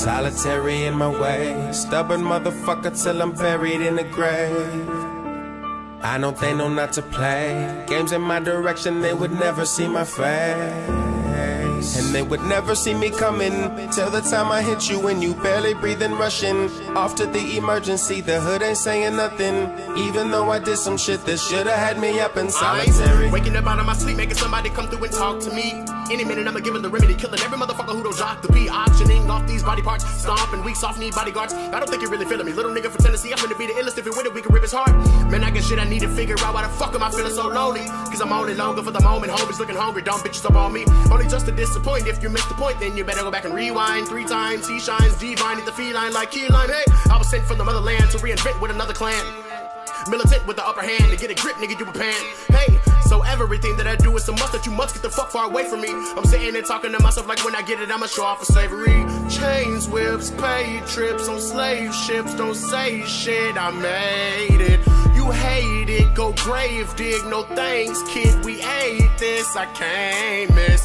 Solitary in my way, stubborn motherfucker till I'm buried in the grave. I know they know not to play games in my direction, they would never see my face. And they would never see me coming till the time I hit you when you barely breathing, rushing off to the emergency. The hood ain't saying nothing, even though I did some shit that should've had me up in solitary. Waking up out of my sleep, making somebody come through and talk to me. Any minute I'ma give him the remedy, killing every motherfucker who don't jock the beat. Auctioning off these body parts, stomping weak, soft need bodyguards. I don't think you're really feeling me, little nigga from Tennessee. I'm finna be the illest. If you're with it, we can rip his heart. Man, I got shit I need to figure out. Why the fuck am I feeling so lonely? Cause I'm only longer for the moment. Homies looking hungry, dumb bitches up on me. Only just to disappoint. If you missed the point, then you better go back and rewind 3 times. He shines divine, hit the feline like key lime. Hey, I was sent from the motherland to reinvent with another clan. Militant with the upper hand, to get a grip, nigga, you a pan. Hey, so everything that I do is so much that you must get the fuck far away from me. I'm sitting and talking to myself like when I get it, I'ma show off for slavery. Chains, whips, paid trips on slave ships, don't say shit, I made it. You hate it, go grave dig, no thanks, kid, we ate this, I can't miss.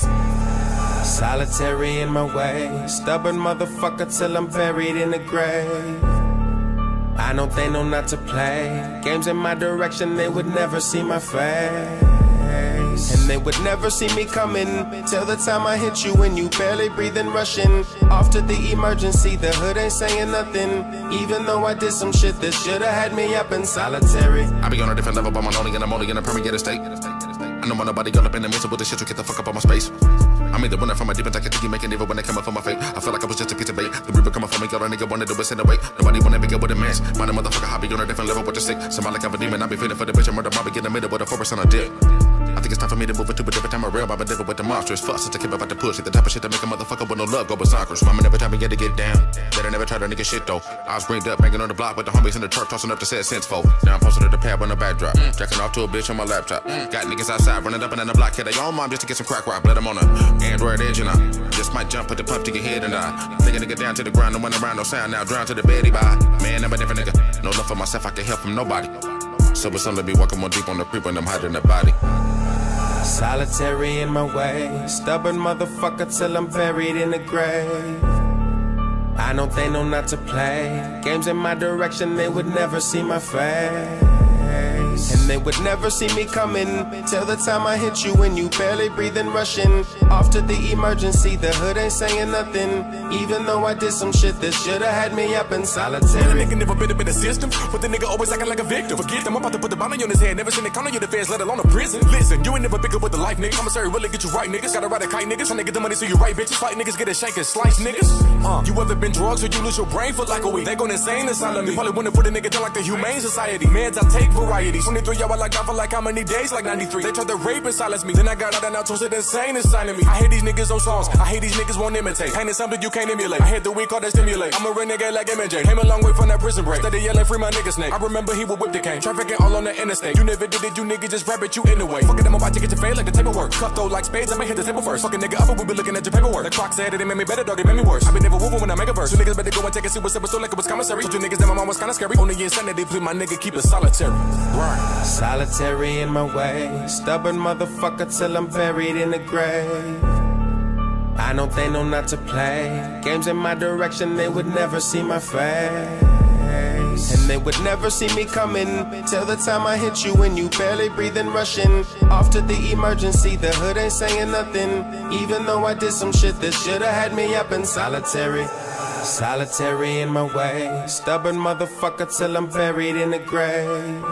Solitary in my way, stubborn motherfucker till I'm buried in the grave. I know they know not to play games in my direction, they would never see my face. And they would never see me coming till the time I hit you when you barely breathing, rushing off to the emergency. The hood ain't saying nothing, even though I did some shit that should've had me up in solitary. I be on a different level, but I'm only and I'm only in a permanent state. I know nobody got up in the midst with this shit to get the fuck up on my space. I'm either winning from my deep and I can think you making even when they come up for my fate. I feel like I was just a piece of bait. The reaper coming for me, all a nigga wanted to do is send away. Nobody wanna be good with a mess. Mind a motherfucker hobby on a different level with the sick. Somebody like I'm a demon, I be feeling for the bitch. I'm murder mob, get in the middle with a 4% on dick. I think it's time for me to move into a different time of real. I'm a different with the monsters. Fuss to keep about the pussy. The type of shit that make a motherfucker with no love go berserkers. Mama never told me to get down. That I never tried to nigga shit though. I was greened up, banging on the block with the homies in the truck, tossing up the set cents for. Now I'm posted at the pad on the backdrop. Jacking off to a bitch on my laptop. Got niggas outside running up and down the block. Hit their own mom just to get some crack rock. Let them on a Android edge and I just might jump, put the pump to your head and I take a nigga down to the ground, no one around, no sound now. Drown to the bed, he by. Man, I'm a different nigga. No love for myself, I can help from nobody. So it's only be walking more deep on the creep when I'm hiding the body. Solitary in my way, stubborn motherfucker till I'm buried in the grave. I know they know not to play games in my direction, they would never see my face. And they would never see me coming till the time I hit you when you barely breathing, rushing off to the emergency. The hood ain't saying nothing, even though I did some shit that should've had me up in solitary. The nigga never been up in the system, but the nigga always acting like a victim. Forget them, I'm about to put the bounty on his head. Never seen it count on your defense, let alone a prison. Listen, you ain't never big up with the life, nigga. Commissary really get you right, niggas. Gotta ride a kite, niggas. Tryna get the money so you right, bitches. Fight niggas, get a shank and slice, niggas. You ever been drugs or you lose your brain for like a week? They gon' insane asylum. You probably wanna put a nigga down like the Humane Society. Meds, I take varieties. 23 hours like I for like how many days? Like 93. They tried to rape and silence me. Then I got out and now toasted insane inside of me. I hate these niggas on songs. I hate these niggas won't imitate. Pain is something you can't emulate. I hit the weak call that stimulate. I'm a renegade like MJ. Came a long way from that prison break. Steady yelling free my nigga snake. I remember he would whip the cane. Trafficking all on the interstate. You never did it, you niggas just rap it, you in the way. Fucking them about to get your fade like the table work. Cut though like spades, I may hit the table first. Fucking nigga up and we be looking at your paperwork. The clock said it made me better, dog, it made me worse. I been never moving when I make a verse. You niggas better go and take a seat with so like it was commissary. Told you niggas that my mom was kinda scary. Only insanity, please my nigga keep it solitary. Right. Solitary in my way, stubborn motherfucker till I'm buried in the grave. I know they know not to play games in my direction, they would never see my face. And they would never see me coming till the time I hit you when you barely breathing, rushing off to the emergency. The hood ain't saying nothing, even though I did some shit that should've had me up in solitary. Solitary in my way, stubborn motherfucker till I'm buried in the grave.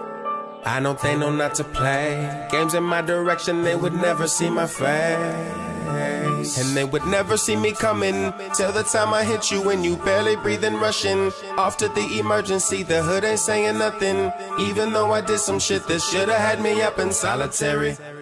I know they know not to play games in my direction, they would never see my face. And they would never see me coming till the time I hit you when you barely breathing, rushing off to the emergency. The hood ain't saying nothing, even though I did some shit that should've had me up in solitary.